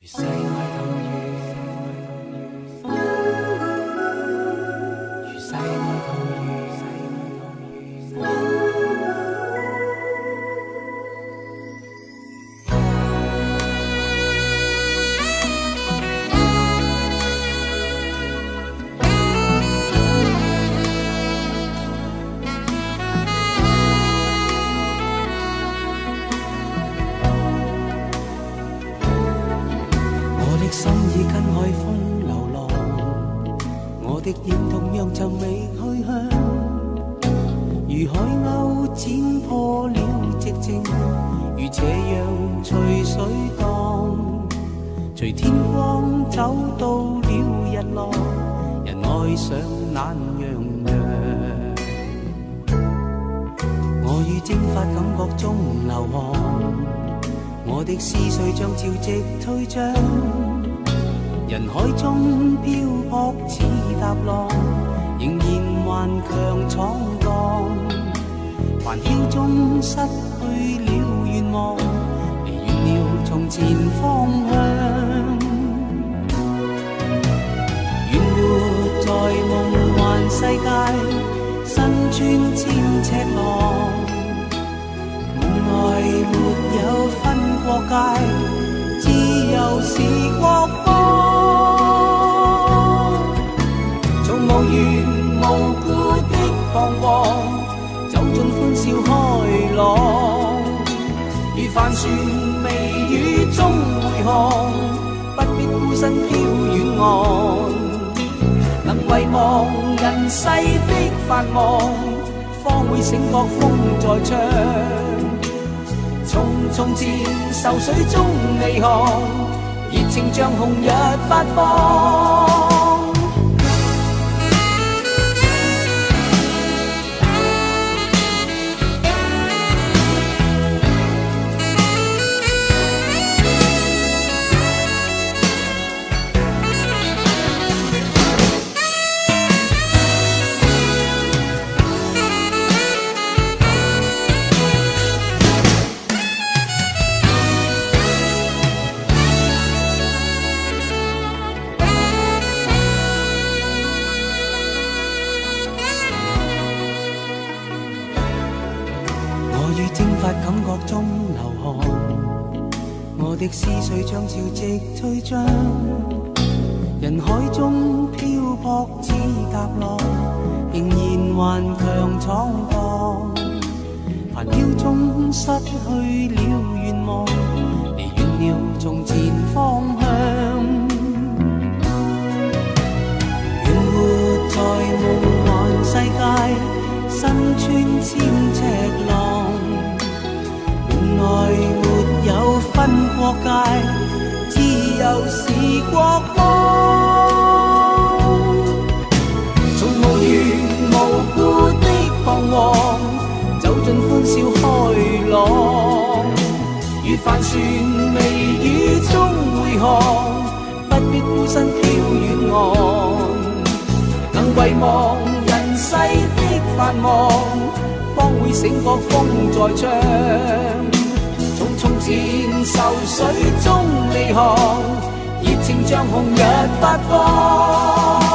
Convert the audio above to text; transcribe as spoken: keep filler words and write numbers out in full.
世愛投如，如世愛投如，我的心已跟海風流浪，我的臉同樣尋覓去向，如海鷗剪破了寂靜，如斜陽隨水蕩，隨天光走到了日落，人愛上懶洋洋。我於蒸發感覺中流汗，我的思緒像潮汐退漲，人海中漂泊似踏浪，仍然頑強闖蕩。繁囂中失去了願望，離遠了從前方向。願活在夢幻世界，身穿千尺浪。愛沒有分國界，自由是國邦。從無緣無故的彷徨，走進歡笑開朗。如帆船微雨中回航，不必孤身飄遠岸。能遺忘人世的繁忙，方會醒覺風在唱。從從前愁水中離航，熱情像紅日發放。感覺中流汗，我的思緒像潮汐退漲，人海中漂泊似踏浪，仍然頑強闖蕩。繁囂中失去了願望，離遠了從前方向。願活在夢幻世界，身穿千尺浪。愛沒有分國界，自由是國邦。從無緣無故的彷徨，走進歡笑開朗。如帆船微雨中回航，不必孤身飄遠岸。能遺忘人世的繁忙，方會醒覺風在唱。從前愁水中離航，熱情像紅日發放。